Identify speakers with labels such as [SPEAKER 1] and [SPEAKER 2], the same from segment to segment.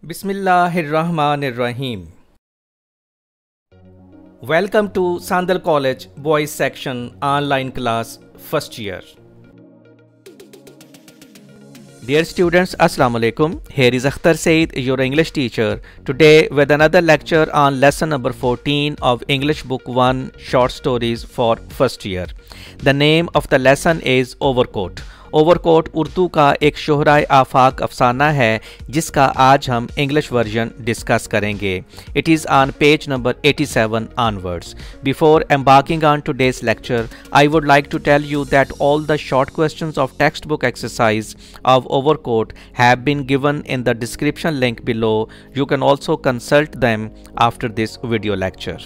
[SPEAKER 1] Bismillahirrahmanirrahim. Welcome to Sandal College Boys Section online class first year. Dear students, Assalamu alaikum. Here is Akhtar Said, your English teacher, today with another lecture on lesson number 14 of English Book 1 Short Stories for first year. The name of the lesson is Overcoat. Overcoat Urdu का एक शोहराए आफाक अफसाना है जिसका आज हम English version discuss करेंगे. It is on page number 87 onwards. Before embarking on today's lecture, I would like to tell you that all the short questions of textbook exercise of Overcoat have been given in the description link below. You can also consult them after this video lecture.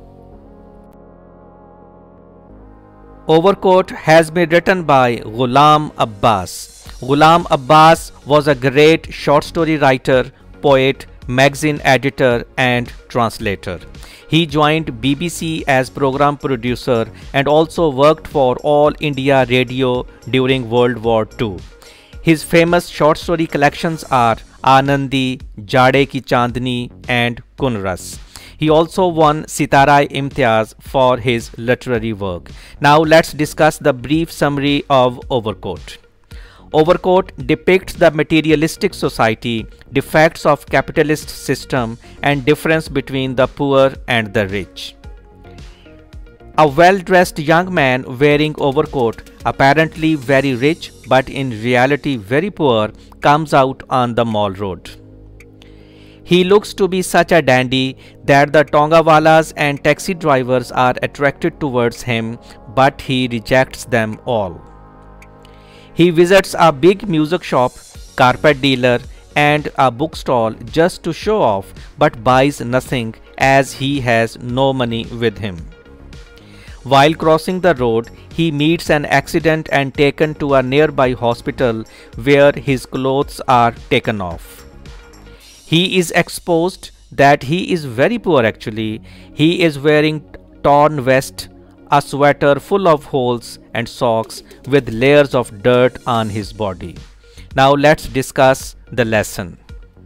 [SPEAKER 1] Overcoat has been written by Ghulam Abbas. Ghulam Abbas was a great short story writer, poet, magazine editor and translator. He joined BBC as program producer and also worked for All India Radio during World War II. His famous short story collections are Anandi, Jade Ki Chandni and Kunras. He also won Sitarai Imtiaz for his literary work. Now let's discuss the brief summary of Overcoat. Overcoat depicts the materialistic society, defects of capitalist system and difference between the poor and the rich. A well-dressed young man wearing overcoat, apparently very rich but in reality very poor, comes out on the mall road. He looks to be such a dandy that the Tongawalas and taxi drivers are attracted towards him, but he rejects them all. He visits a big music shop, carpet dealer and a bookstall just to show off, but buys nothing as he has no money with him. While crossing the road, he meets an accident and taken to a nearby hospital where his clothes are taken off. He is exposed that he is very poor actually. He is wearing torn vest, a sweater full of holes and socks with layers of dirt on his body. Now let's discuss the lesson.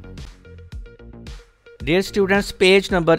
[SPEAKER 1] Dear students, page number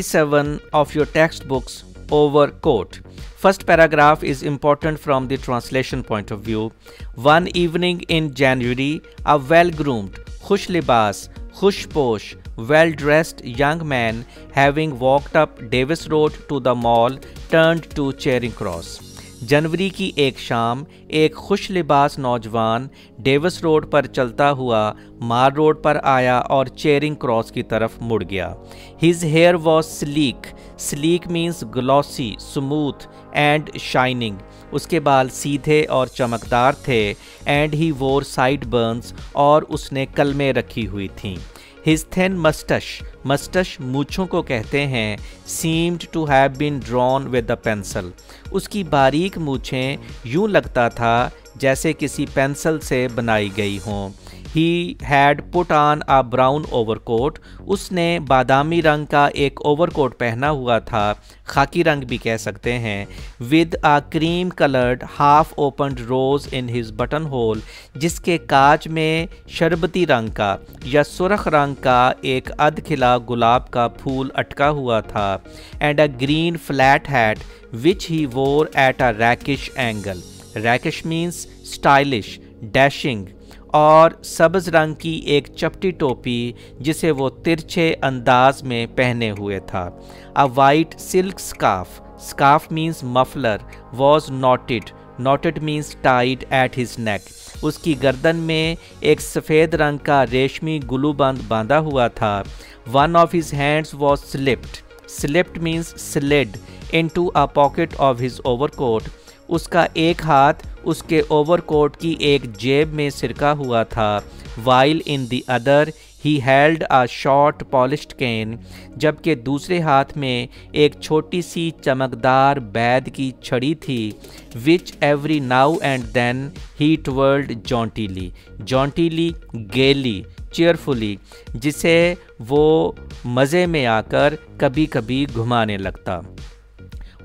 [SPEAKER 1] 87 of your textbooks, Overcoat. First paragraph is important from the translation point of view. One evening in January, a well-groomed, khush libas, Khushposh, well-dressed young man having walked up Davis Road to the mall turned to Charing Cross. जनवरी की एक शाम एक खुश लिबास नौजवान Davis road पर चलता हुआ मार रोड पर आया और चेरिंग क्रॉस की तरफ मुड़ गया. His hair was sleek. Sleek means glossy, smooth and shining. उसके बाल सीधे और चमकदार थे. And he wore sideburns और उसने कलमें रखी हुई थीं. His thin mustache, mustache मूछों को कहते हैं, seemed to have been drawn with a pencil. उसकी बारीक मूछें यूं लगता था जैसे किसी पेंसिल से बनाई गई हों. He had put on a brown overcoat. उसने बादामी रंग का एक ओवरकोट पहना हुआ था, खाकी रंग भी कह सकते हैं. With a cream colored half opened rose in his buttonhole, जिसके काज में शरबती रंग का या सुर्ख रंग का एक अध खिला गुलाब का फूल अटका हुआ था. And a green flat hat which he wore at a rakish angle. Rakish means stylish, dashing. और सब्ज रंग की एक चपटी टोपी जिसे वो तिरछे अंदाज में पहने हुए था. A white silk scarf, scarf means muffler, was knotted, knotted means tied at his neck. उसकी गर्दन में एक सफ़ेद रंग का रेशमी गुलूबंद बांधा हुआ था. One of his hands was slipped, slipped means slid into a pocket of his overcoat. उसका एक हाथ उसके ओवरकोट की एक जेब में सिरका हुआ था. While in the other he held a short polished cane, जबकि दूसरे हाथ में एक छोटी सी चमकदार बैद की छड़ी थी. Which every now and then he twirled jauntily, jauntily gaily, cheerfully, जिसे वो मज़े में आकर कभी कभी घुमाने लगता.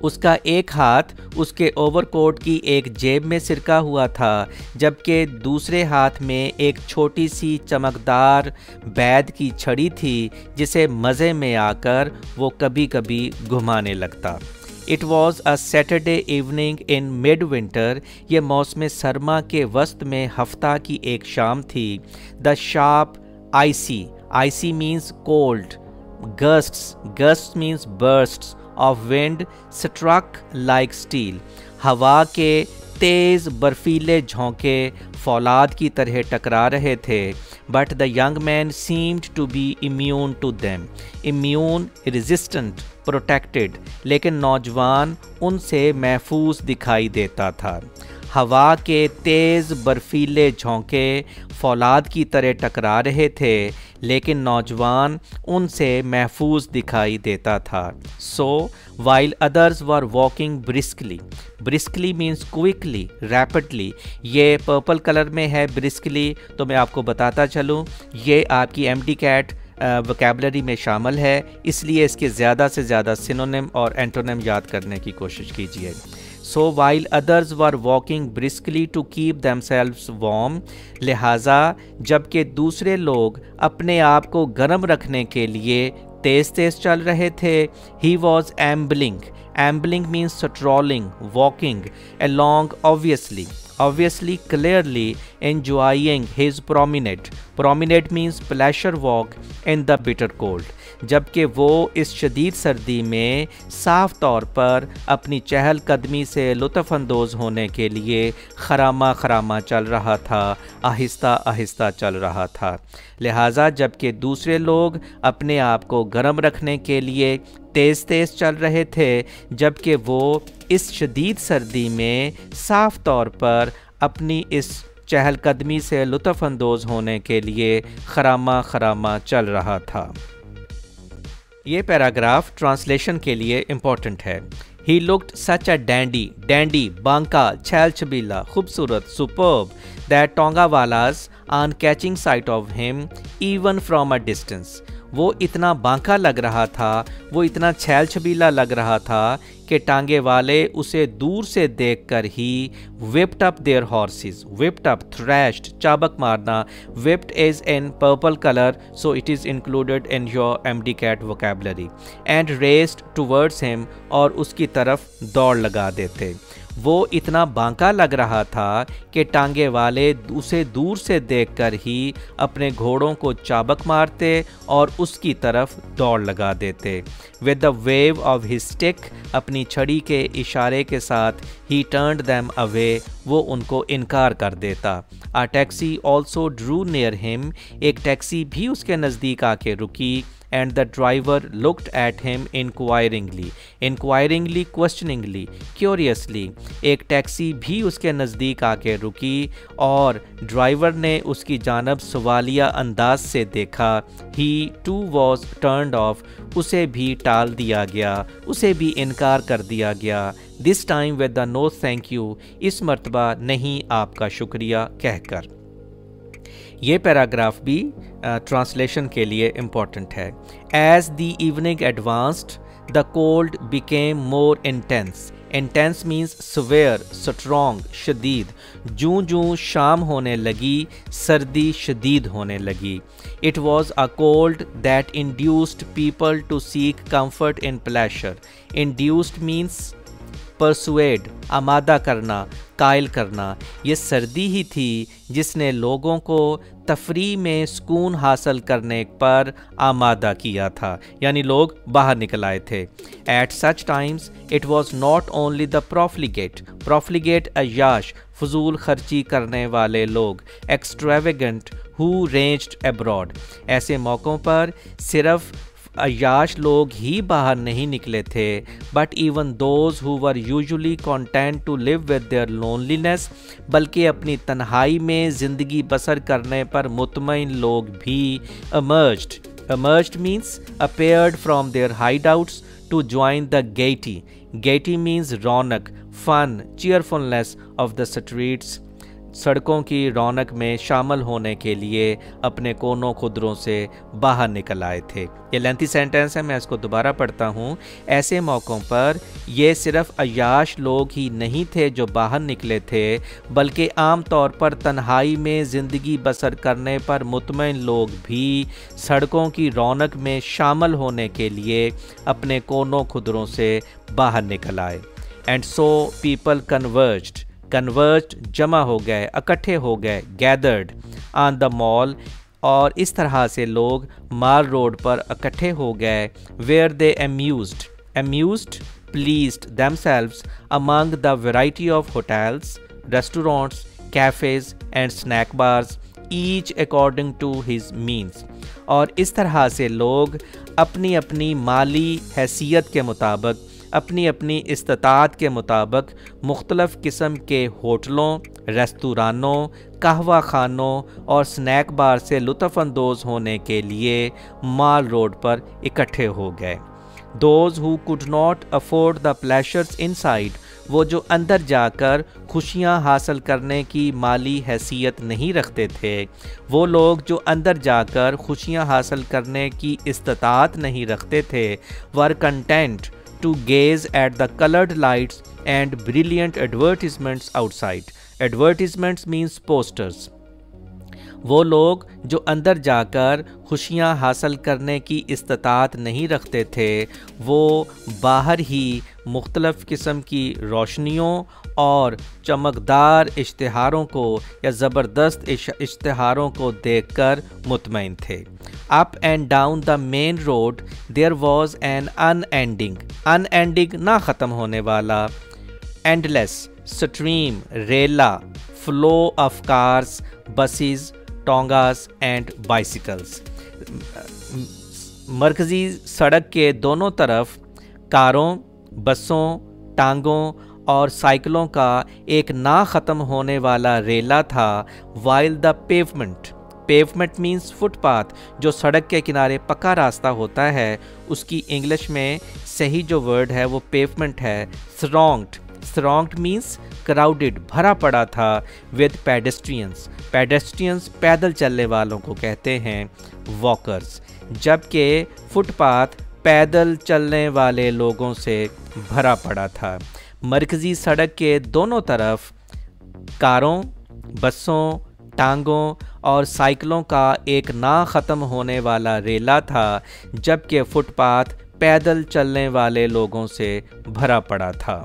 [SPEAKER 1] उसका एक हाथ उसके ओवरकोट की एक जेब में सिरका हुआ था, जबकि दूसरे हाथ में एक छोटी सी चमकदार बैद की छड़ी थी जिसे मज़े में आकर वो कभी कभी घुमाने लगता। It was a Saturday evening in mid winter. ये मौसम सरमा के वस्त में हफ्ता की एक शाम थी। The sharp icy means cold, gusts means bursts of wind struck like steel. हवा के तेज बर्फीले झोंके फौलाद की तरह टकरा रहे थे। But the young man seemed to be immune to them, immune, resistant, protected, लेकिन नौजवान उनसे महफूज दिखाई देता था। हवा के तेज़ बर्फीले झोंके फौलाद की तरह टकरा रहे थे, लेकिन नौजवान उनसे महफूज दिखाई देता था। So while others were walking briskly means quickly, rapidly. ये पर्पल कलर में है ब्रिस्कली, तो मैं आपको बताता चलूँ, ये आपकी MD-CAT वोकैबुलरी में शामिल है, इसलिए इसके ज़्यादा से ज़्यादा सिनोनिम और एंटोनिम याद करने की कोशिश कीजिए। So while others were walking briskly to keep themselves warm, लिहाजा जबकि दूसरे लोग अपने आप को गर्म रखने के लिए तेज़ तेज़ चल रहे थे, he was ambling means strolling, walking along obviously clearly enjoying his promenade means pleasure walk in the bitter cold। जबकि वो इस शदीद सर्दी में साफ तौर पर अपनी चहलकदमी से लुत्फ़अंदोज़ होने के लिए खरामा चल रहा था, आहिस्ता आहिस्ता चल रहा था। लिहाजा जबकि दूसरे लोग अपने आप को गर्म रखने के लिए तेज़ तेज़ चल रहे थे, जबकि वो इस शदीद सर्दी में साफ तौर पर अपनी इस चहलकदमी से लुत्फ़अंदोज़ होने के लिए खरामा चल रहा था। ये पैराग्राफ ट्रांसलेशन के लिए इम्पोर्टेंट है। He looked such a dandy, बांका, छैल छबीला, खूबसूरत, superb, that tongawalas on catching sight of him even from a distance. वो इतना बांका लग रहा था, वो इतना छैल छबीला लग रहा था कि टांगे वाले उसे दूर से देखकर ही whipped up their horses, whipped up, thrashed, चाबक मारना, whipped is in purple color, so it is included in your MD-CAT vocabulary, and raced towards him, और उसकी तरफ दौड़ लगा देते। वो इतना बांका लग रहा था कि टांगे वाले उसे दूर से देखकर ही अपने घोड़ों को चाबक मारते और उसकी तरफ दौड़ लगा देते। With the wave of his stick, अपनी छड़ी के इशारे के साथ, ही टर्न्ड देम अवे, वो उनको इनकार कर देता। A taxi also drew near him, एक टैक्सी भी उसके नज़दीक आके रुकी। And the driver looked at him inquiringly, questioningly, curiously। एक टैक्सी भी उसके नज़दीक आके रुकी और ड्राइवर ने उसकी जानब सवालिया अंदाज से देखा। He too was turned off, उसे भी टाल दिया गया, उसे भी इनकार कर दिया गया। This time with the no thank you, इस मर्तबा नहीं आपका शुक्रिया कहकर। ये पैराग्राफ भी ट्रांसलेशन के लिए इम्पॉर्टेंट है। As the evening advanced the cold became more intense means severe, strong, शदीद। जूं जूं शाम होने लगी, सर्दी शदीद होने लगी। It was a cold that induced people to seek comfort in pleasure. Induced means persuade, आमादा करना, कायल करना। ये सर्दी ही थी जिसने लोगों को तफरी में सुकून हासिल करने पर आमादा किया था, यानी लोग बाहर निकल आए थे। At such times it was not only the profligate अय्याश, फजूल खर्ची करने वाले लोग, एक्सट्रावेगेंट हु रेंज्ड अब्रॉड। ऐसे मौक़ों पर सिर्फ अय्याश लोग ही बाहर नहीं निकले थे, but even those who were usually content to live with their loneliness, बल्कि अपनी तन्हाई में ज़िंदगी बसर करने पर मुतमईन लोग भी emerged means appeared from their hideouts to join the gaiety means Raunak, fun, cheerfulness of the streets। सड़कों की रौनक में शामिल होने के लिए अपने कोनों खुदरों से बाहर निकल आए थे। ये लेंथी सेंटेंस है, मैं इसको दोबारा पढ़ता हूँ। ऐसे मौक़ों पर ये सिर्फ अय्याश लोग ही नहीं थे जो बाहर निकले थे, बल्कि आम तौर पर तन्हाई में ज़िंदगी बसर करने पर मुतमईन लोग भी सड़कों की रौनक में शामिल होने के लिए अपने कोनों खुदरों से बाहर निकल आए। एंड सो पीपल कन्वर्ज्ड जमा हो गए, इकट्ठे हो गए, गैदर्ड ऑन द मॉल, और इस तरह से लोग माल रोड पर इकट्ठे हो गए। Where they amused pleased themselves among the variety of hotels, restaurants, cafes and snack bars, each according to his means। और इस तरह से लोग अपनी अपनी माली हैसियत के मुताबिक, अपनी अपनी इस्तात के मुताबिक मुख्तलिफ़ किस्म के होटलों, रेस्तुरानों, कहवा खानों और स्नैक बार से लुत्फ़अंदोज़ होने के लिए माल रोड पर इकट्ठे हो गए। Those who could not afford the pleasures inside, वो जो अंदर जाकर खुशियाँ हासिल करने की माली हैसियत नहीं रखते थे, वो लोग जो अंदर जाकर खुशियाँ हासिल करने की इस्तात नहीं रखते थे, were content to gaze at the colored lights and brilliant advertisements outside। Advertisements means posters। वो लोग जो अंदर जाकर खुशियाँ हासिल करने की इस्तात नहीं रखते थे, वो बाहर ही मुख्तलिफ़ किस्म की रोशनियों और चमकदार इश्तिहारों को या ज़बरदस्त इश्तिहारों को देखकर मुतमईन थे। Up and down the main road there was an unending ना ख़त्म होने वाला, एंडलेस स्ट्रीम, रेला, flow of cars, buses, tongas and bicycles. मरकज़ी सड़क के दोनों तरफ कारों, बसों, टांगों और साइकिलों का एक ना ख़त्म होने वाला रेला था। While the pavement means footpath, जो सड़क के किनारे पक्का रास्ता होता है, उसकी इंग्लिश में सही जो वर्ड है वो पेवमेंट है। थ्रॉन्ग्ड मीन्स क्राउडेड, भरा पड़ा था। विद पेडेस्ट्रियंस पैदल चलने वालों को कहते हैं वॉकर्स, जबकि फुटपाथ पैदल चलने वाले लोगों से भरा पड़ा था। मरकज़ी सड़क के दोनों तरफ कारों, बसों, टांगों और साइकिलों का एक ना ख़त्म होने वाला रेला था, जबकि फुटपाथ पैदल चलने वाले लोगों से भरा पड़ा था।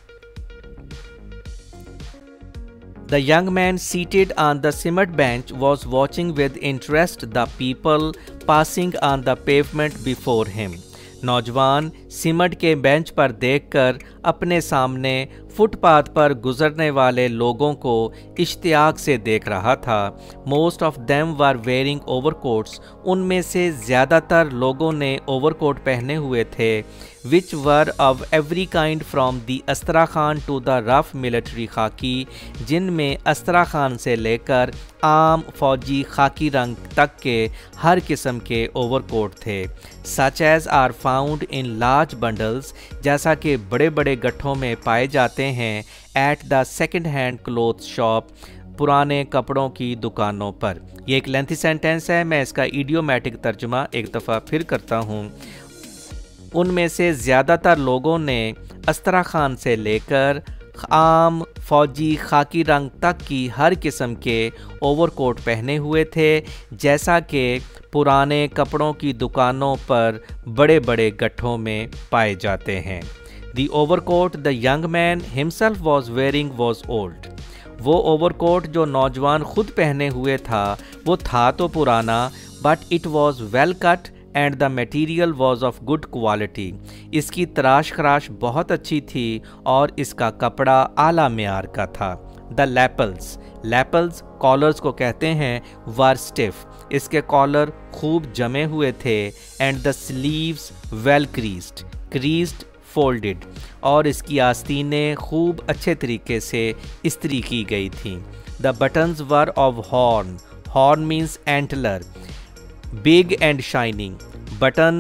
[SPEAKER 1] The young man seated on the cement bench was watching with interest the people passing on the pavement before him। नौजवान सीमेंट के बेंच पर देखकर अपने सामने फुटपाथ पर गुजरने वाले लोगों को इश्तियाक से देख रहा था। Most of them were wearing overcoats, उनमें से ज़्यादातर लोगों ने ओवरकोट पहने हुए थे। Which were of every kind from the astrakhan to the rough military khaki, जिनमें अस्त्राखान से लेकर आम फौजी खाकी रंग तक के हर किस्म के ओवरकोट थे। Such as are found in large bundles, जैसा कि बड़े बड़े गट्ठों में पाए जाते हैं। At the second hand cloth shop, पुराने कपड़ों की दुकानों पर। ये एक लेंथी सेंटेंस है, मैं इसका इडियोमैटिक तर्जुमा एक दफ़ा फिर करता हूँ। उनमें से ज़्यादातर लोगों ने अस्त्राखान से लेकर आम फौजी खाकी रंग तक की हर किस्म के ओवरकोट पहने हुए थे, जैसा कि पुराने कपड़ों की दुकानों पर बड़े बड़े गट्ठों में पाए जाते हैं। The overcoat the young man himself was wearing was old। वो ओवरकोट जो नौजवान खुद पहने हुए था वो था तो पुराना, but it was well cut and the material was of good quality। इसकी तराश खराश बहुत अच्छी थी और इसका कपड़ा आला मेयार का था। The lapels कॉलर्स को कहते हैं were stiff, इसके कॉलर खूब जमे हुए थे। and the sleeves well creased folded, और इसकी आस्तीनें खूब अच्छे तरीके से इस्त्री की गई थी। The buttons were of horn means antler, big and shining. Button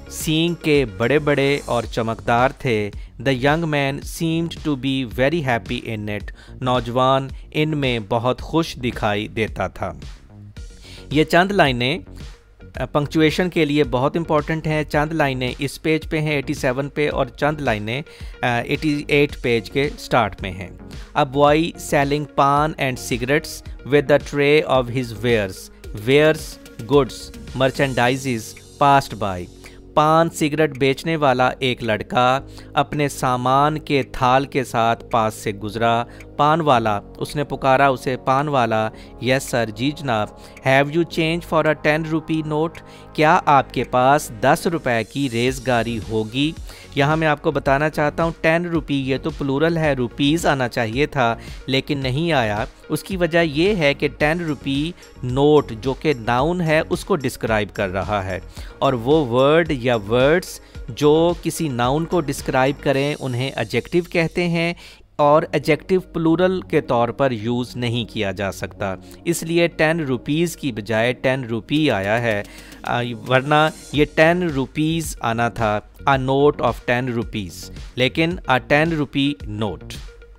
[SPEAKER 1] सींग के बड़े बड़े और चमकदार थे। The young man seemed to be very happy in it. नौजवान इनमें बहुत खुश दिखाई देता था। ये चंद लाइनें पंक्चुएशन के लिए बहुत इंपॉर्टेंट हैं। चंद लाइनें इस पेज पे हैं 87 पे, और चंद लाइनें 88 पेज के स्टार्ट में हैं। A boy selling paan and cigarettes with the tray of his wares goods merchandises passed by. Paan cigarette बेचने वाला एक लड़का अपने सामान के थाल के साथ पास से गुजरा। पान वाला, उसने पुकारा उसे। पान वाला, यस सर, जी जनाब। Have you change for a 10 rupee note? क्या आपके पास 10 रुपए की रेज़गारी होगी? यहाँ मैं आपको बताना चाहता हूँ 10 रुपी ये तो प्लूरल है, रुपीज़ आना चाहिए था लेकिन नहीं आया। उसकी वजह ये है कि 10 रुपी नोट जो कि नाउन है उसको डिस्क्राइब कर रहा है, और वो वर्ड या वर्ड्स जो किसी नाउन को डिस्क्राइब करें उन्हें एडजेक्टिव कहते हैं, और एडजेक्टिव प्लूरल के तौर पर यूज़ नहीं किया जा सकता। इसलिए 10 रुपीज़ की बजाय 10 रुपी आया है, वरना ये 10 रुपीज़ आना था, अ नोट ऑफ 10 रुपीज़, लेकिन a 10 rupee note.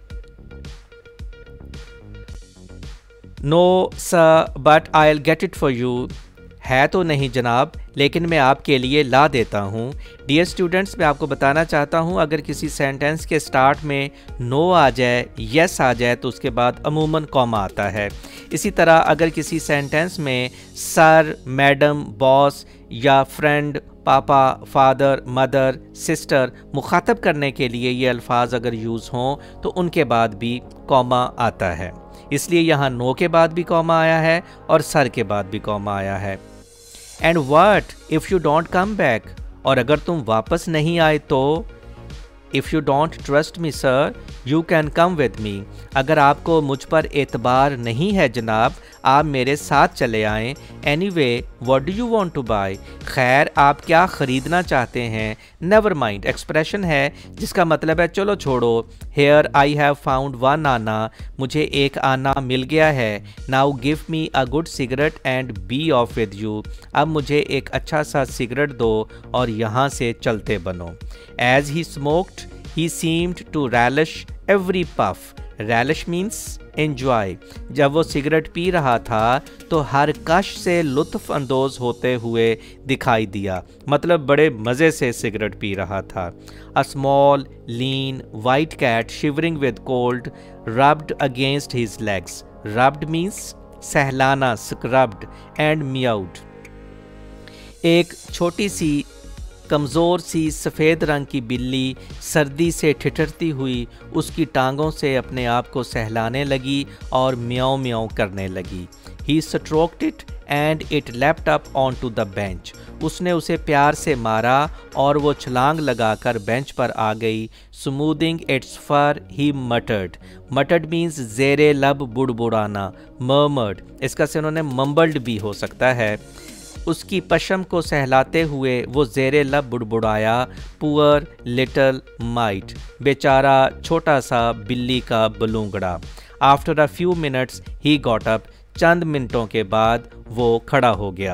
[SPEAKER 1] No sir but I will get it for you. है तो नहीं जनाब, लेकिन मैं आपके लिए ला देता हूँ। डियर स्टूडेंट्स, मैं आपको बताना चाहता हूँ अगर किसी सेंटेंस के स्टार्ट में नो आ जाए, यस आ जाए, तो उसके बाद अमूमन कॉमा आता है। इसी तरह अगर किसी सेंटेंस में सर, मैडम, बॉस या friend, papa, father, mother, sister मुखातब करने के लिए ये अल्फाज अगर यूज़ हों तो उनके बाद भी कॉमा आता है। इसलिए यहाँ नो के बाद भी कॉमा आया है और सर के बाद भी कॉमा आया है। And what if you don't come back? और अगर तुम वापस नहीं आए तो? If you don't trust me sir you can come with me. अगर आपको मुझ पर एतबार नहीं है जनाब, आप मेरे साथ चले आएँ। Anyway what do you want to buy? खैर आप क्या ख़रीदना चाहते हैं? नेवर माइंड एक्सप्रेशन है जिसका मतलब है चलो छोड़ो। Here I have found one anna. मुझे एक आना मिल गया है। Now give me a good cigarette and be off with you. अब मुझे एक अच्छा सा सिगरेट दो और यहाँ से चलते बनो। As he smoked he seemed to relish every puff. relish means enjoy. जब वो सिगरेट पी रहा था तो हर कश से लुत्फ़ अंदोज़ होते हुए दिखाई दिया, मतलब बड़े मज़े से सिगरेट पी रहा था। A small, lean, white cat shivering with cold rubbed against his legs. rubbed means सहलाना, scrubbed, and meowed. एक छोटी सी कमज़ोर सी सफ़ेद रंग की बिल्ली सर्दी से ठिठुरती हुई उसकी टांगों से अपने आप को सहलाने लगी और म्याऊं म्याऊं करने लगी। He stroked it and it leapt up onto the bench. उसने उसे प्यार से मारा और वो छलांग लगाकर बेंच पर आ गई। Smoothing its fur, he muttered. Muttered means ज़ेरे लब बुड़बुड़ाना, murmured, इसका से उन्होंने mumbled भी हो सकता है। उसकी पशम को सहलाते हुए वो ज़ेरे लब बुड़बुड़ाया। पुअर लिटल माइट, बेचारा छोटा सा बिल्ली का बलूंगड़ा। After a few minutes he got up, चंद मिनटों के बाद वो खड़ा हो गया।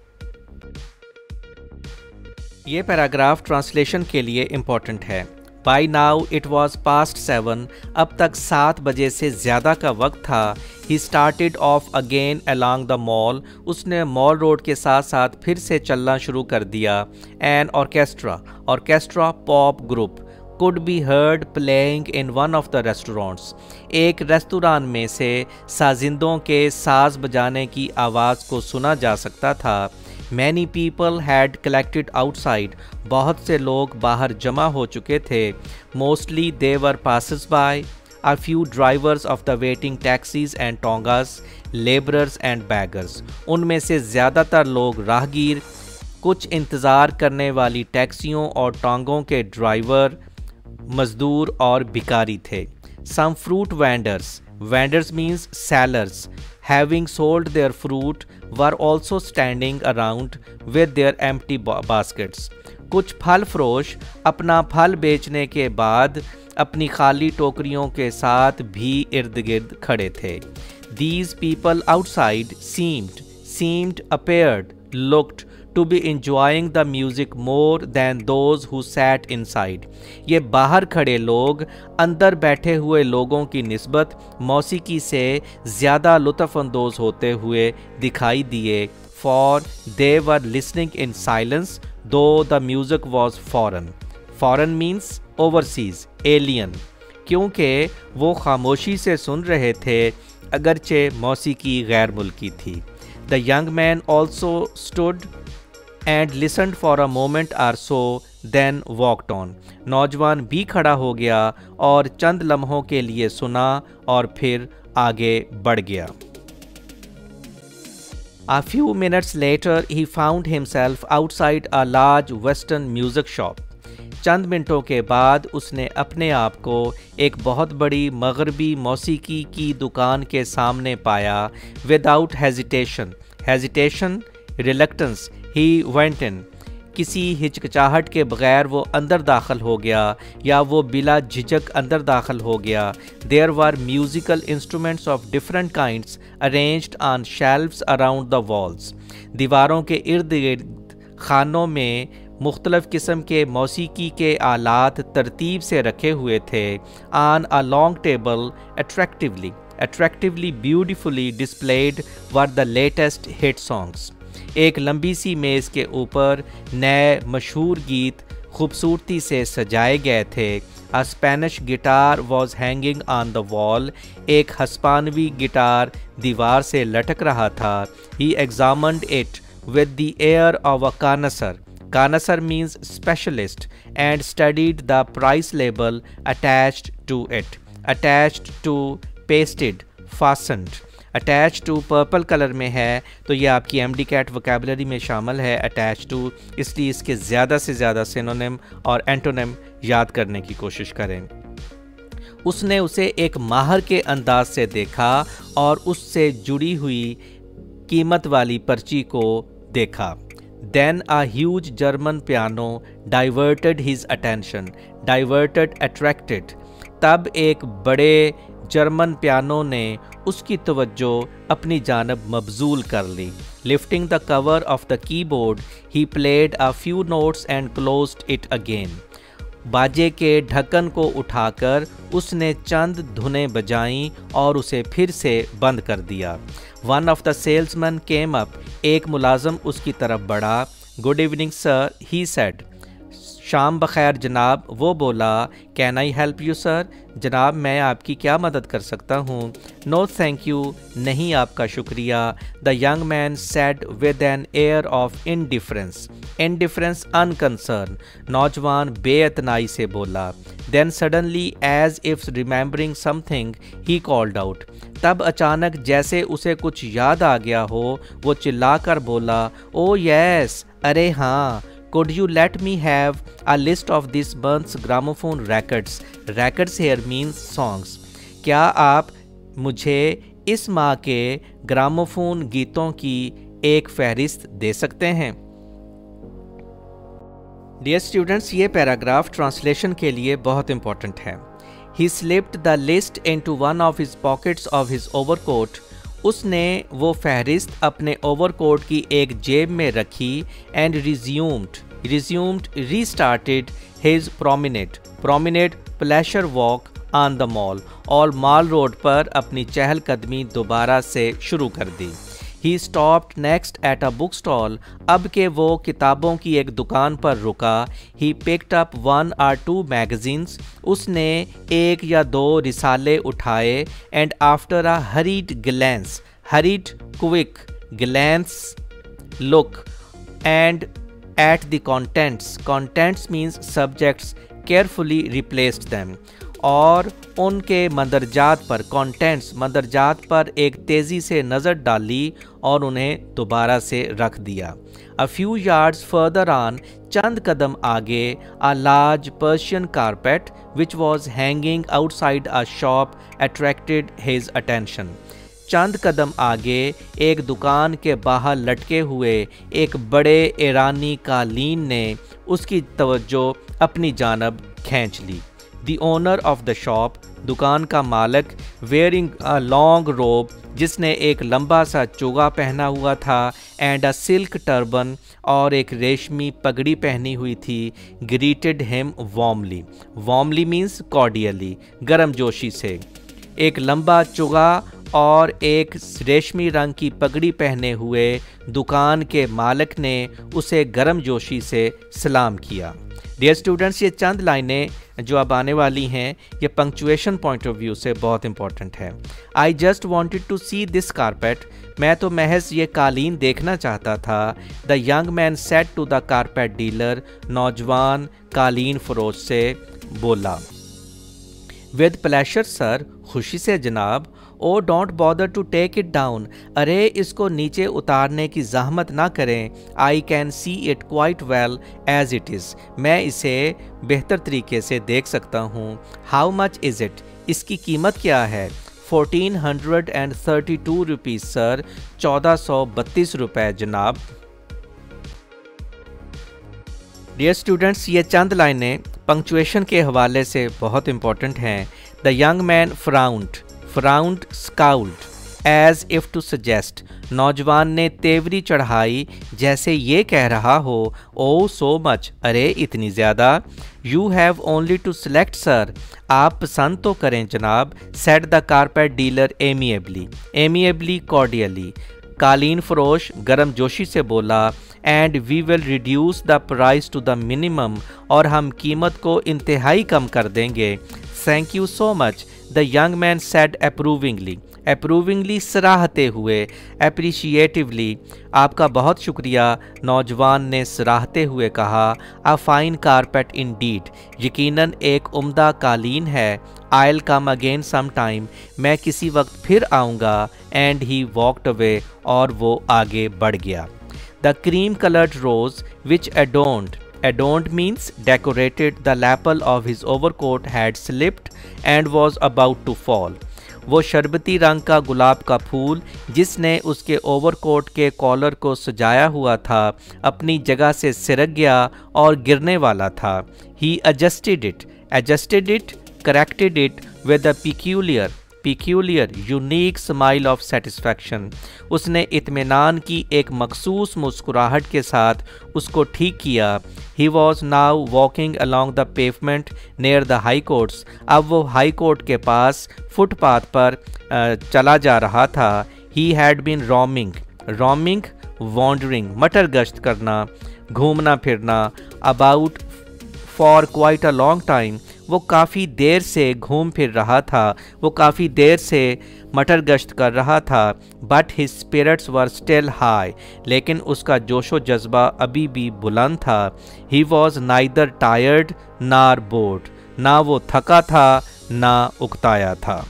[SPEAKER 1] ये पैराग्राफ ट्रांसलेशन के लिए इम्पोर्टेंट है। By now it was past 7. अब तक 7 बजे से ज़्यादा का वक्त था। He started off again along the mall. उसने मॉल रोड के साथ साथ फिर से चलना शुरू कर दिया। An orchestra pop group could be heard playing in one of the restaurants. एक रेस्तुरान में से साजिंदों के साज बजाने की आवाज़ को सुना जा सकता था। Many people had collected outside. बहुत से लोग बाहर जमा हो चुके थे। Mostly they were passers-by. A few drivers of the waiting taxis and tongas, laborers and beggars. उनमें से ज़्यादातर लोग राहगीर, कुछ इंतज़ार करने वाली टैक्सियों और टोंगों के ड्राइवर, मज़दूर और भिखारी थे। Some fruit vendors means sellers, having sold their fruit were also standing around with their empty baskets. कुछ फल फरोश अपना फल बेचने के बाद अपनी खाली टोकरियों के साथ भी इर्द गिर्द खड़े थे। These people outside seemed, appeared, looked to be enjoying the music more than those who sat inside. ये बाहर खड़े लोग अंदर बैठे हुए लोगों की निस्बत मौसीकी से ज़्यादा लुत्फ़अंदोज़ होते हुए दिखाई दिए, for they were listening in silence though the music was foreign. Foreign means overseas, alien. क्योंकि वो खामोशी से सुन रहे थे अगरचे मौसीकी गैर मुल्की थी. The young man also stood and listened for a moment or so, then walked on. नौजवान भी खड़ा हो गया और चंद लम्हों के लिए सुना और फिर आगे बढ़ गया. A few minutes later he found himself outside a large western music shop. चंद मिनटों के बाद उसने अपने आप को एक बहुत बड़ी मगरबी मौसीकी की दुकान के सामने पाया. Without hesitation, hesitation reluctance, he went in. किसी हिचकिचाहट के बगैर वो अंदर दाखिल हो गया या वो बिला झिझक अंदर दाखिल हो गया. There were musical instruments of different kinds arranged on shelves around the walls. दीवारों के इर्द गिर्द खानों में मुख्तलिफ़ किस्म के मौसीकी के आलात तरतीब से रखे हुए थे. On a long table attractively beautifully displayed were the latest hit songs. एक लंबी सी मेज़ के ऊपर नए मशहूर गीत खूबसूरती से सजाए गए थे. A Spanish guitar was hanging on the wall. एक हस्पानवी गिटार दीवार से लटक रहा था. He examined it with the air of a connoisseur. Connoisseur means specialist, and studied the price label attached to it. Attached to, pasted, fastened. Attached to purple colour में है तो ये आपकी MD-CAT वोकैबुलरी में शामिल है. Attached to, इसलिए इसके ज़्यादा से ज़्यादा सिनोनिम और एंटोनिम याद करने की कोशिश करें. उसने उसे एक माहर के अंदाज से देखा और उससे जुड़ी हुई कीमत वाली पर्ची को देखा. Then a huge German piano diverted his attention. Diverted, attracted. तब एक बड़े जर्मन पियानो ने उसकी तवज्जो अपनी जानब मबजूल कर ली. Lifting the cover of the keyboard, he played a few notes and closed it again. बाजे के ढक्कन को उठाकर उसने चंद धुनें बजाईं और उसे फिर से बंद कर दिया. One of the salesman came up. एक मुलाजम उसकी तरफ बढ़ा. Good evening sir, he said. शाम बखैर जनाब, वो बोला. Can I help you sir? जनाब मैं आपकी क्या मदद कर सकता हूँ? नो थैंक यू, नहीं आपका शुक्रिया. The young man said with an air of indifference. Indifference, unconcern. नौजवान बेअतनाई से बोला. Then suddenly as if remembering something he called out. तब अचानक जैसे उसे कुछ याद आ गया हो वो चिल्लाकर बोला. ओ यस, अरे हाँ. Could you let me have a list of this month's gramophone records? Records here means songs. क्या आप मुझे इस माह के ग्रामोफोन गीतों की एक फहरिस्त दे सकते हैं? डियर स्टूडेंट्स, ये पैराग्राफ ट्रांसलेशन के लिए बहुत इंपॉर्टेंट है. He slipped the list into one of his pockets of his overcoat. उसने वो फहरिस्त अपने ओवरकोट की एक जेब में रखी. And resumed restarted his promenade pleasure walk on the mall. और मॉल रोड पर अपनी चहलकदमी दोबारा से शुरू कर दी. He stopped next at a book stall. अब के वो किताबों की एक दुकान पर रुका. He picked up 1 or 2 magazines. उसने एक या दो रिसाले उठाए. And after a hurried glance, hurried quick, glance look, and at the contents means subjects, carefully replaced them. और उनके मंदरजात पर, कंटेंट्स मंदरजात पर एक तेज़ी से नज़र डाली और उन्हें दोबारा से रख दिया. A few yards further on, चंद कदम आगे, a large Persian carpet which was hanging outside a shop attracted his attention. चंद कदम आगे एक दुकान के बाहर लटके हुए एक बड़े ईरानी कालीन ने उसकी तवज्जो अपनी जानब खींच ली. The owner of the shop दुकान का मालिक वेयरिंग अ लॉन्ग रोब, जिसने एक लंबा सा चोगा पहना हुआ था, एंड अ सिल्क टर्बन, और एक रेशमी पगड़ी पहनी हुई थी, greeted him warmly. Warmly means cordially, गर्मजोशी से। एक लंबा चोगा और एक रेशमी रंग की पगड़ी पहने हुए दुकान के मालिक ने उसे गर्मजोशी से सलाम किया। डियर स्टूडेंट्स, ये चंद लाइनें जो अब आने वाली हैं ये पंक्चुएशन पॉइंट ऑफ व्यू से बहुत इंपॉर्टेंट है। I just wanted to see this carpet, मैं तो महज ये कालीन देखना चाहता था। The young man said to the carpet dealer, नौजवान कालीन फरोश से बोला। विद प्लेशर सर, खुशी से जनाब। Oh don't bother to take it down, अरे इसको नीचे उतारने की जहमत ना करें। I can see it quite well as it is, मैं इसे बेहतर तरीके से देख सकता हूँ। हाउ मच इज़ इट, इसकी कीमत क्या है? 1432 रुपीज़ सर, 1432 रुपये जनाब। डियर स्टूडेंट्स, ये चंद लाइनें पंक्चुएशन के हवाले से बहुत इंपॉर्टेंट हैं। The young man frowned scowled as if to suggest, नौजवान ने तेवरी चढ़ाई जैसे ये कह रहा हो, ओ सो मच, अरे इतनी ज़्यादा। You have only to select sir, आप पसंद तो करें जनाब। Said the carpet dealer amiably cordially, कालीन फरोश गर्मजोशी से बोला। And we will reduce the price to the minimum, और हम कीमत को इंतहाई कम कर देंगे। Thank you so much, the young man said approvingly सराहते हुए, एप्रिशिएटिवली, आपका बहुत शुक्रिया, नौजवान ने सराहते हुए कहा। अ फाइन कारपेट इंडीड, यकीनन एक उम्दा कालीन है। आइल कम अगेन सम टाइम, मैं किसी वक्त फिर आऊँगा। एंड ही वॉकड अवे, और वो आगे बढ़ गया। The cream coloured rose which adorned means decorated, the lapel of his overcoat had slipped and was about to fall. वो शरबती रंग का गुलाब का फूल जिसने उसके ओवरकोट के कॉलर को सजाया हुआ था, अपनी जगह से सिरक गया और गिरने वाला था। He adjusted it, corrected it with a peculiar, unique smile of satisfaction, उसने इत्मीनान की एक मखसूस मुस्कुराहट के साथ उसको ठीक किया। He was now walking along the pavement near the high courts, अब वो हाई कोर्ट के पास फुटपाथ पर चला जा रहा था। He had been roaming wandering, मटर गश्त करना, घूमना फिरना। About for quite a long time, वो काफ़ी देर से घूम फिर रहा था, वो काफ़ी देर से मटर गश्त कर रहा था। But his spirits were still high, लेकिन उसका जोशो जज्बा अभी भी बुलंद था। He was neither tired nor bored, ना वो थका था ना उकताया था।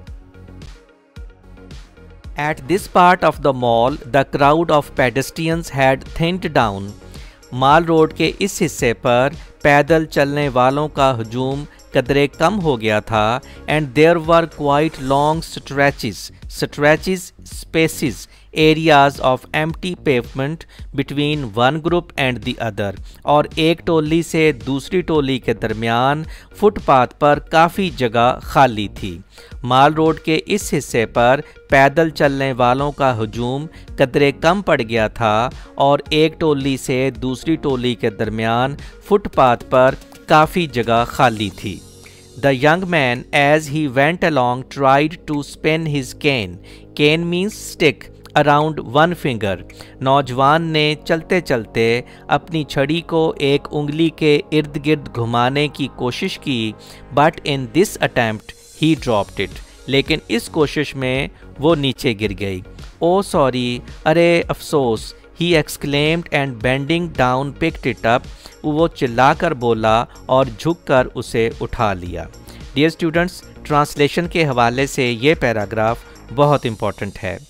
[SPEAKER 1] At this part of the mall, the crowd of pedestrians had thinned down. Mall road के इस हिस्से पर पैदल चलने वालों का हजूम कदरे कम हो गया था। And there were quite long stretches spaces areas of empty pavement between one group and the other, और एक टोली से दूसरी टोली के दरमियान फुटपाथ पर काफ़ी जगह खाली थी। माल रोड के इस हिस्से पर पैदल चलने वालों का हजूम कदरे कम पड़ गया था और एक टोली से दूसरी टोली के दरमियान फुटपाथ पर काफ़ी जगह खाली थी। The young man, as he went along, tried to spin his cane. Cane means stick. Around one finger. नौजवान ने चलते चलते अपनी छड़ी को एक उंगली के इर्द गिर्द घुमाने की कोशिश की। But in this attempt, he dropped it. लेकिन इस कोशिश में वो नीचे गिर गई। Oh sorry, अरे अफसोस। He exclaimed and bending down picked it up. वो चिल्लाकर बोला और झुककर उसे उठा लिया। डियर स्टूडेंट्स, ट्रांसलेशन के हवाले से ये पैराग्राफ बहुत इम्पॉर्टेंट है।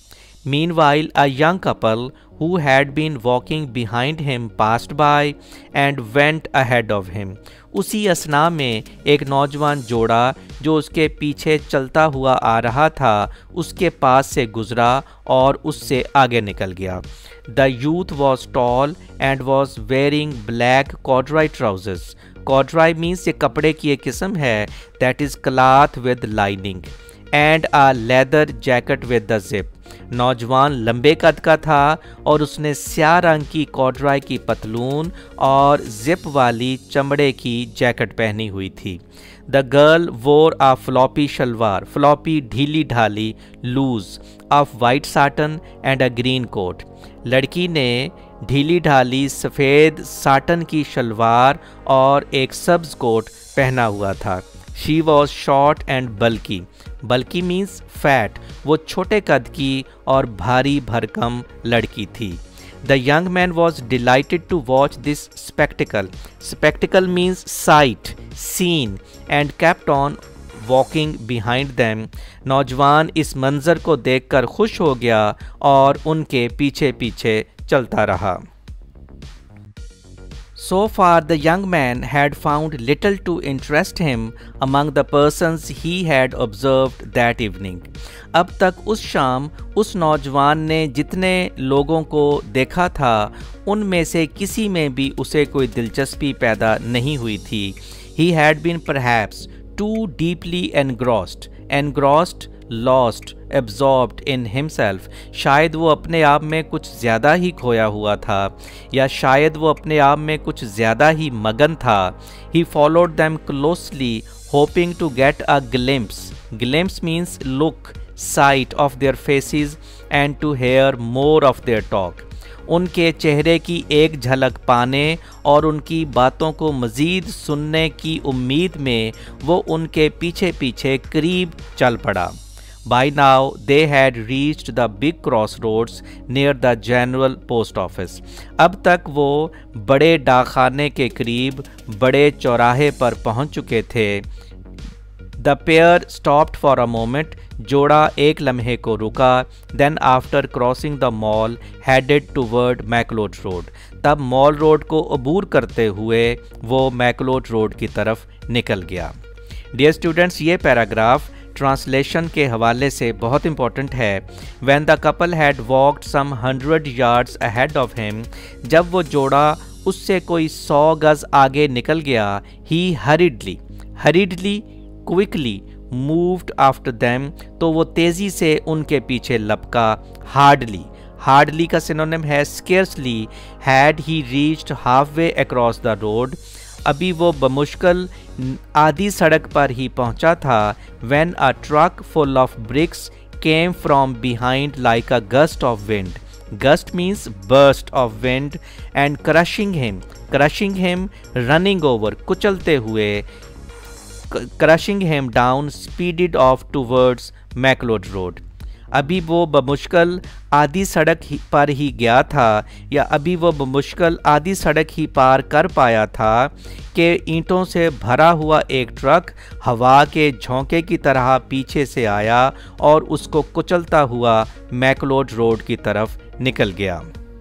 [SPEAKER 1] Meanwhile, a young couple who had been walking behind him passed by and went ahead of him. उसी असना में एक नौजवान जोड़ा जो उसके पीछे चलता हुआ आ रहा था उसके पास से गुजरा और उससे आगे निकल गया. The youth was tall and was wearing black corduroy trousers. Corduroy means ये कपड़े की एक किस्म है that is cloth with lining and a leather jacket with the zip. नौजवान लंबे कद का था और उसने स्याह रंग की कॉर्डराय की पतलून और जिप वाली चमड़े की जैकेट पहनी हुई थी. द गर्ल वोर अ फ्लॉपी शलवार, फ्लॉपी ढीली ढाली, loose, of white satin and a green coat. लड़की ने ढीली ढाली सफ़ेद साटन की शलवार और एक सब्ज कोट पहना हुआ था. She was short and bulky. Bulky means fat, वो छोटे कद की और भारी भरकम लड़की थी. The young man was delighted to watch this spectacle. Spectacle means sight, scene, and kept on walking behind them. नौजवान इस मंजर को देखकर खुश हो गया और उनके पीछे पीछे चलता रहा. So far, the young man had found little to interest him among the persons he had observed that evening. अब तक उस शाम उस नौजवान ने जितने लोगों को देखा था उनमें से किसी में भी उसे कोई दिलचस्पी पैदा नहीं हुई थी. He had been perhaps too deeply engrossed, lost, absorbed in himself. शायद वो अपने आप में कुछ ज़्यादा ही खोया हुआ था या शायद वो अपने आप में कुछ ज़्यादा ही मगन था. He followed them closely, hoping to get a glimpse. Glimpse means look, sight of their faces and to hear more of their talk. उनके चेहरे की एक झलक पाने और उनकी बातों को मज़ीद सुनने की उम्मीद में वो उनके पीछे पीछे करीब चल पड़ा. By now they had reached the big crossroads near the General Post Office. अब तक वो बड़े डाकखाने के करीब बड़े चौराहे पर पहुंच चुके थे. The pair stopped for a moment. जोड़ा एक लम्हे को रुका. Then after crossing the mall headed toward McLeod road. तब मॉल रोड को अबूर करते हुए वो मैकलोड रोड की तरफ निकल गया. डियर स्टूडेंट्स, ये पैराग्राफ ट्रांसलेशन के हवाले से बहुत इंपॉर्टेंट है. When the couple had walked some 100 yards ahead of him, जब वो जोड़ा उससे कोई 100 गज आगे निकल गया, he hurriedly quickly moved after them, तो वो तेज़ी से उनके पीछे लपका. Hardly का सिनोनिम है scarcely. Had he reached halfway across the road, अभी वो बमुश्किल आधी सड़क पर ही पहुंचा था. When a truck full of bricks came from behind like a gust of wind. Gust means burst of wind and crushing him running over, कुचलते हुए, crushing him down, speeded off towards McLeod road. अभी वो बमुश्किल आधी सड़क पर ही गया था या अभी वो बमुश्किल आधी सड़क ही पार कर पाया था कि ईंटों से भरा हुआ एक ट्रक हवा के झोंके की तरह पीछे से आया और उसको कुचलता हुआ मैकलोड रोड की तरफ निकल गया.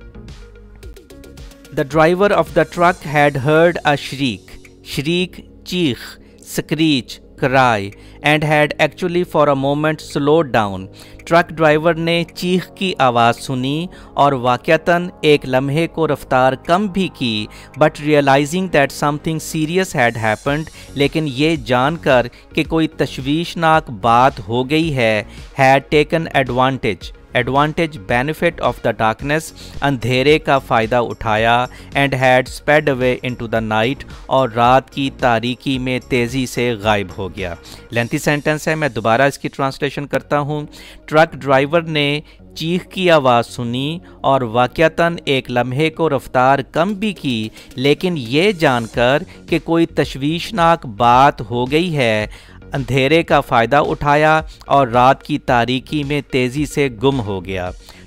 [SPEAKER 1] The driver of the truck had heard a shriek, चीख, screech, cry, and had actually for a moment slowed down. Truck driver ने चीख की आवाज़ सुनी और वाक़यतन एक लम्हे को रफ्तार कम भी की. But realising that something serious had happened, लेकिन ये जानकर कि कोई तशवीशनाक बात हो गई है, had taken advantage benefit of the darkness, अंधेरे का फ़ायदा उठाया. And had sped away into the night, और रात की तारीकी में तेज़ी से गायब हो गया. लेंथी सेंटेंस है, मैं दोबारा इसकी ट्रांसलेशन करता हूँ. ट्रक ड्राइवर ने चीख की आवाज़ सुनी और वाक़यतन एक लम्हे को रफ्तार कम भी की, लेकिन ये जानकर कि कोई तशवीशनाक बात हो गई है, अंधेरे का फ़ायदा उठाया और रात की तारीकी में तेज़ी से गुम हो गया.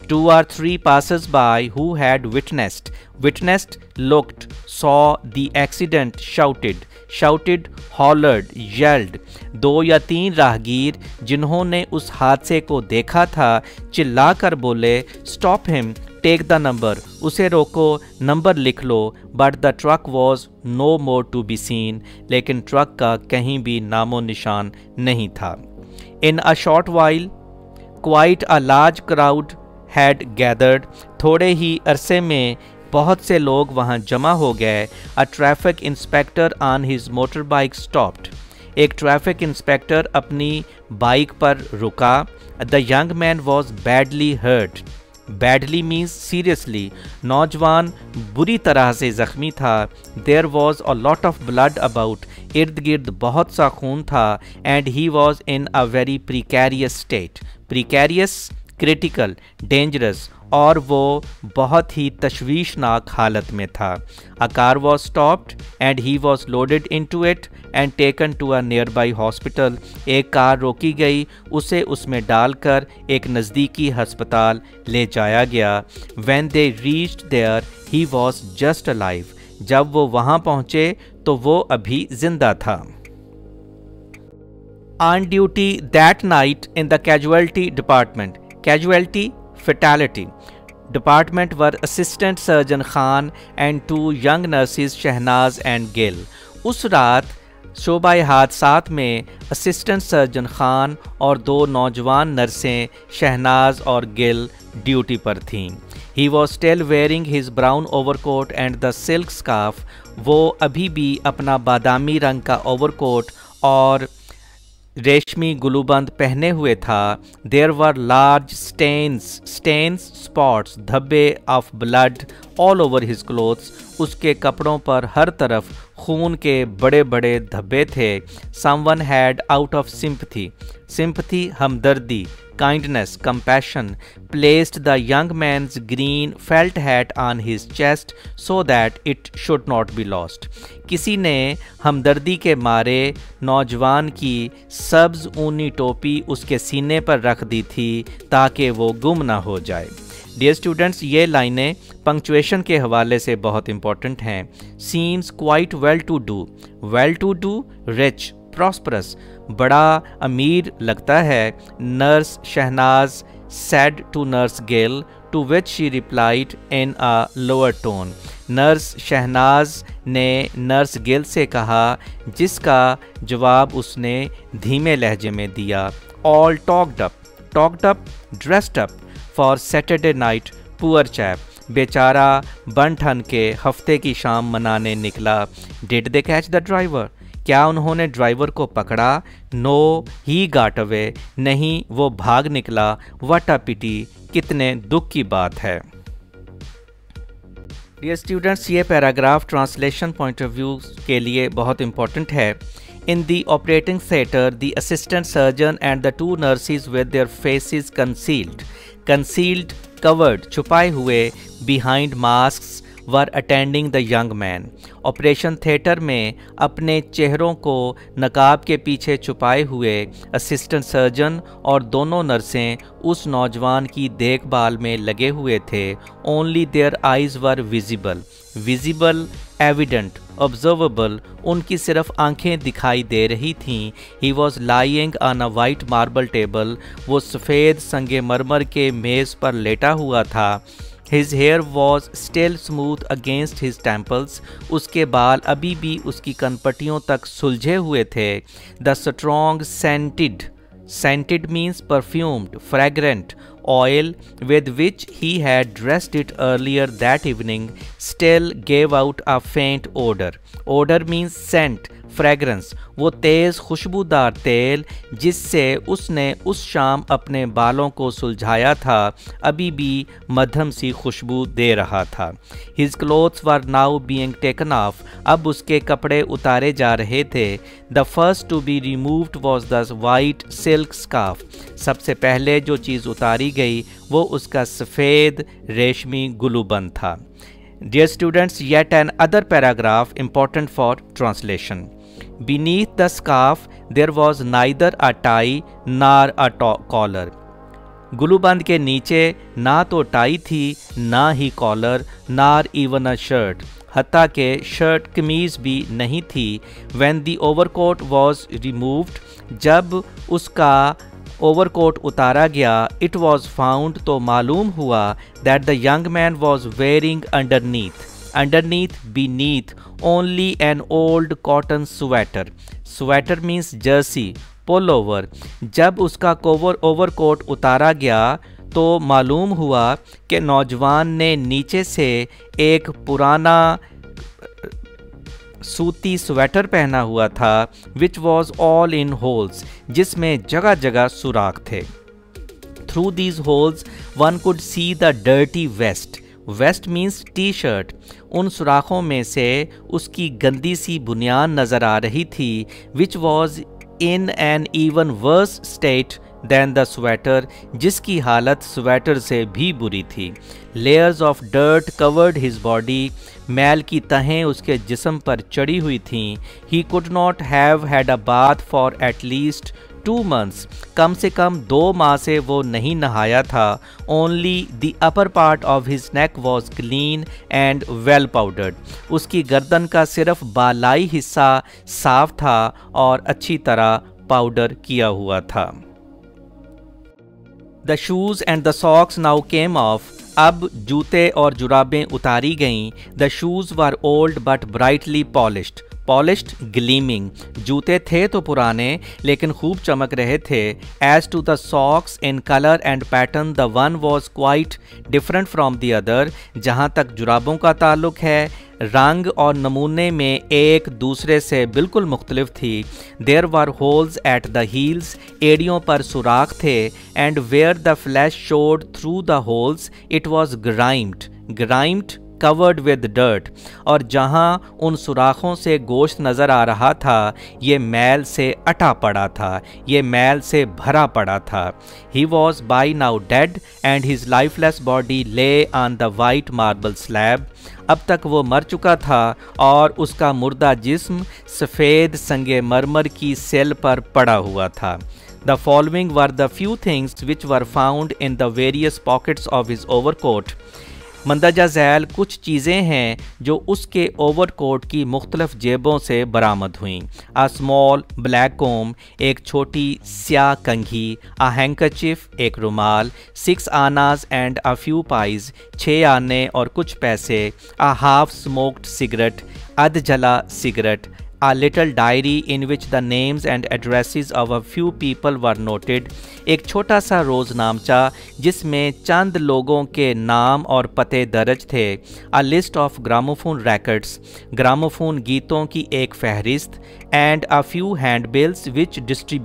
[SPEAKER 1] 2 or 3 passers-by who had witnessed, looked, saw the accident, shouted, hollered, yelled. 2 या 3 राहगीर जिन्होंने उस हादसे को देखा था चिल्लाकर बोले, stop him, take the number, उसे रोको, नंबर लिख लो. But the truck was no more to be seen, लेकिन ट्रक का कहीं भी नामो निशान नहीं था. In a short while quite a large crowd had gathered, थोड़े ही अरसे में बहुत से लोग वहां जमा हो गए. A traffic inspector on his motor bike stopped, एक ट्रैफिक इंस्पेक्टर अपनी बाइक पर रुका. The young man was badly hurt, badly means seriously, नौजवान बुरी तरह से जख्मी था. There was a lot of blood about, इर्द गिर्द बहुत सा खून था. And he was in a very precarious state, precarious critical, dangerous, और वो बहुत ही तशवीशनाक हालत में था. A car was stopped and he was loaded into it and taken to a nearby hospital, एक कार रोकी गई, उसे उसमें डालकर एक नज़दीकी हस्पताल ले जाया गया. When they reached there he was just alive, जब वो वहाँ पहुँचे तो वो अभी जिंदा था. On duty that night in the casualty department, casualty, fatality department were assistant surgeon Khan and 2 young nurses Shehnaz and Gill. उस रात शोबाए हादसात में असिस्टेंट सर्जन खान और 2 नौजवान नर्सें शहनाज और गिल ड्यूटी पर थीं. He was still wearing his brown overcoat and the silk scarf, वो अभी भी अपना बादामी रंग का ओवरकोट और रेशमी गुलूबंद पहने हुए था. There were large stains spots, धब्बे of blood all over his clothes, उसके कपड़ों पर हर तरफ खून के बड़े बड़े धब्बे थे. Someone had out of sympathy हमदर्दी, kindness, compassion, placed the young man's green felt hat on his chest so that it should not be lost. किसी ने हमदर्दी के मारे नौजवान की सब्ज ऊनी टोपी उसके सीने पर रख दी थी ताकि वो गुम ना हो जाए. डियर स्टूडेंट्स, ये लाइनें पंक्चुएशन के हवाले से बहुत इंपॉर्टेंट हैं. Seems quite well to do, rich, prosperous, बड़ा अमीर लगता है. Nurse Shahnaz said to nurse Gill, to which she replied in a lower tone. Nurse Shahnaz ने नर्स गिल से कहा, जिसका जवाब उसने धीमे लहजे में दिया. All talked up, dressed up for Saturday night, poor chap. बेचारा बन ठन के हफ्ते की शाम मनाने निकला. Did they catch the driver? क्या उन्होंने ड्राइवर को पकड़ा? नो, ही गाट अवे, नहीं, वो भाग निकला. व्हाट अ पिटी, कितने दुख की बात है. डियर स्टूडेंट्स, ये paragraph translation point of view के लिए बहुत इंपॉर्टेंट है. In the operating theatre, the assistant surgeon and the 2 nurses with their faces concealed, covered, छुपाए हुए, behind masks, were attending the young man. Operation theatre में अपने चेहरों को नकाब के पीछे छुपाए हुए असिस्टेंट सर्जन और दोनों नर्सें उस नौजवान की देखभाल में लगे हुए थे. Only their eyes were visible, evident, observable, उनकी सिर्फ आंखें दिखाई दे रही थीं. He was lying on a white marble table, वो सफ़ेद संगे मरमर के मेज़ पर लेटा हुआ था. His hair was still smooth against his temples. उसके बाल अभी भी उसकी कनपटियों तक सुलझे हुए थे. The strong scented means perfumed, fragrant oil with which he had dressed it earlier that evening still gave out a faint odor. Odor means scent, fragrance, वो तेज़ खुशबूदार तेल जिससे उसने उस शाम अपने बालों को सुलझाया था अभी भी मध्यम सी खुशबू दे रहा था. His clothes were now being taken off, अब उसके कपड़े उतारे जा रहे थे. The first to be removed was the white silk scarf, सबसे पहले जो चीज़ उतारी गई वो उसका सफ़ेद रेशमी गुलूबंद था. Dear students, yet another paragraph important for translation. Beneath the scarf there was neither a tie nor a collar. गुलूबंद के नीचे ना तो टाई थी, ना ही collar, nor even a shirt, हत्ता के शर्ट कमीज भी नहीं थी। When the overcoat was removed, जब उसका ओवरकोट उतारा गया, इट वॉज फाउंड, तो मालूम हुआ that the young man was wearing underneath beneath only an old cotton sweater. Sweater means jersey, pullover. जब उसका ओवरकोट उतारा गया तो मालूम हुआ कि नौजवान ने नीचे से एक पुराना सूती स्वेटर पहना हुआ था, which was all in holes, जिसमें जगह जगह सुराख थे। Through these holes one could see the dirty vest. Vest means T shirt. उन सुराखों में से उसकी गंदी सी बुनियान नज़र आ रही थी, which was in an even worse state than the sweater, जिसकी हालत स्वेटर से भी बुरी थी। Layers of dirt covered his body, मैल की तहें उसके जिस्म पर चढ़ी हुई थीं। He could not have had a bath for at least 2 months, कम से कम 2 माह से वो नहीं नहाया था। Only the upper part of his neck was clean and well powdered, उसकी गर्दन का सिर्फ बालाई हिस्सा साफ था और अच्छी तरह पाउडर किया हुआ था। The shoes and the socks now came off, अब जूते और जुराबें उतारी गईं। The shoes were old but brightly polished, polished gleaming, जूते थे तो पुराने लेकिन खूब चमक रहे थे। As to the socks in colour and pattern the one was quite different from the other, जहाँ तक जुराबों का ताल्लुक है रंग और नमूने में एक दूसरे से बिल्कुल मुख्तलिफ थी। There were holes at the heels, एड़ियों पर सुराख थे। And where the flesh showed through the holes it was grimed covered with dirt, और जहाँ उन सुराखों से गोश्त नज़र आ रहा था ये मैल से अटा पड़ा था, ये मैल से भरा पड़ा था। He was by now dead and his lifeless body lay on the white marble slab, अब तक वो मर चुका था और उसका मुर्दा जिस्म सफ़ेद संगे मरमर की सेल पर पड़ा हुआ था। The following were the few things which were found in the various pockets of his overcoat. मंदरजा Zail कुछ चीज़ें हैं जो उसके ओवरकोट की मुख्तलिफ जेबों से बरामद हुईं। आ स्मॉल ब्लैक कोम, एक छोटी स्याह कंघी, आ हैंकरचिफ, एक रुमाल, 6 आनाज एंड आ फ्यू पाइज, 6 आने और कुछ पैसे, आ हाफ स्मोक्ड सिगरेट, अध जला cigarette, a little diary in which the names and addresses of a few people were noted, एक छोटा सा रोज़नामचा जिसमें चंद लोगों के नाम और पते दर्ज थे। a list of gramophone records, gramophone गीतों की एक फहरिस्त, and a few handbills which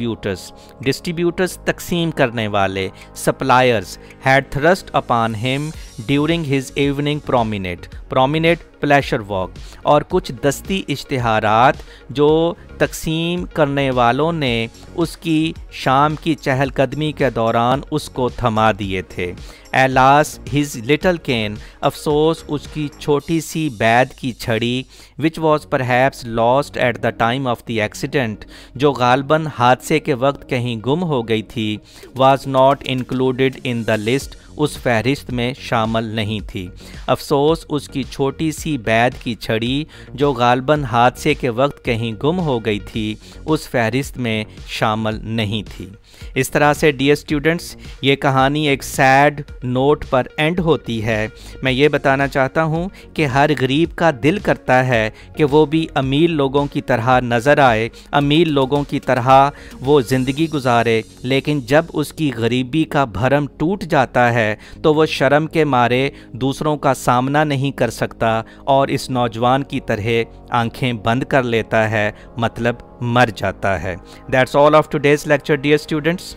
[SPEAKER 1] distributors तकसीम करने वाले, suppliers had thrust upon him during his evening promenade pleasure walk, और कुछ दस्ती इश्तिहारात जो तकसीम करने वालों ने उसकी शाम की चहलकदमी के दौरान उसको थमा दिए थे। एलास हिज लिटल केन, अफसोस उसकी छोटी सी बैद की छड़ी, which was perhaps lost at the time of the accident, जो गालबन हादसे के वक्त कहीं गुम हो गई थी, was not included in the list, उस फहरिस्त में शामिल नहीं थी। अफसोस उसकी छोटी सी बैद की छड़ी जो गालबन हादसे के वक्त कहीं गुम हो गई थी, उस फहरिस्त में शामिल नहीं थी। इस तरह से डियर स्टूडेंट्स, ये कहानी एक सैड नोट पर एंड होती है। मैं ये बताना चाहता हूँ कि हर गरीब का दिल करता है कि वो भी अमीर लोगों की तरह नज़र आए, अमीर लोगों की तरह वो ज़िंदगी गुजारे, लेकिन जब उसकी गरीबी का भरम टूट जाता है तो वो शर्म के मारे दूसरों का सामना नहीं कर सकता और इस नौजवान की तरह आंखें बंद कर लेता है, मतलब मर जाता है। That's all of today's lecture, dear students.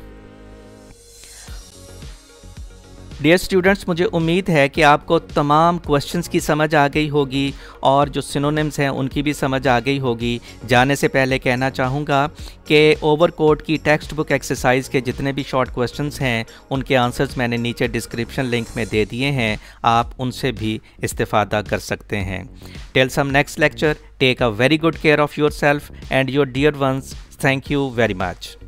[SPEAKER 1] Dear students, मुझे उम्मीद है कि आपको तमाम क्वेश्चंस की समझ आ गई होगी और जो सिनोनिम्स हैं उनकी भी समझ आ गई होगी। जाने से पहले कहना चाहूँगा कि ओवरकोट की टेक्स्ट बुक एक्सरसाइज के जितने भी शॉर्ट क्वेश्चंस हैं उनके आंसर्स मैंने नीचे डिस्क्रिप्शन लिंक में दे दिए हैं, आप उनसे भी इस्तेफ़ादा कर सकते हैं। Till some next lecture, take a very good care of yourself and your dear ones. Thank you very much.